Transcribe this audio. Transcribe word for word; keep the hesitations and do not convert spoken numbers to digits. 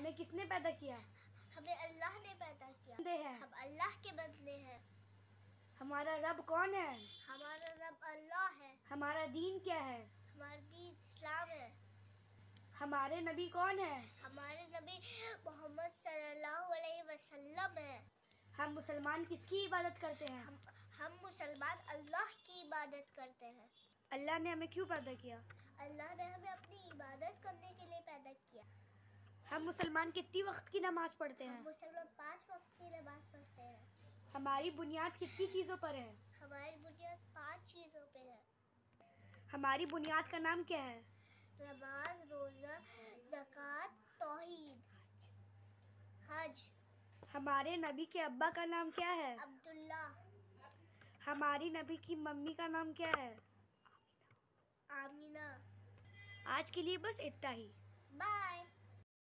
ہمیں کس نے پیدا کیا؟ ہمیں اللہ نے پیدا کیا. بندے ہیں. ہم اللہ کے بندے ہیں. ہمارا رب کون ہے؟ ہمارا رب اللہ ہے. ہمارا دین کیا ہے؟ ہمارا دین اسلام ہے. ہمارے نبی کون ہیں؟ ہمارے نبی محمد صلی اللہ علیہ وسلم ہے. ہم مسلمان کس کی عبادت کرتے ہیں؟ ہم ہم مسلمان اللہ کی عبادت کرتے ہیں. اللہ نے ہمیں کیوں پیدا کیا؟ اللہ نے ہمیں اپنی عبادت کرنے کے لیے پیدا کیا. ہم مسلمان کتنی وقت کی نماز پڑھتے ہیں؟ ہم مسلمان پانچ وقت کی نماز پڑھتے ہیں. ہماری بنیاد کتنی چیزوں پر ہے؟ ہماری بنیاد پانچ چیزوں پہ ہے. ہماری بنیاد کا نام کیا ہے؟ نماز، روزہ، زکوٰۃ، توحید، حج. ہمارے نبی کے ابا کا نام کیا ہے؟ عبداللہ. ہماری نبی کی ممی کا نام کیا ہے؟ آمینہ. آج کے لیے بس اتنا ہی. بائے.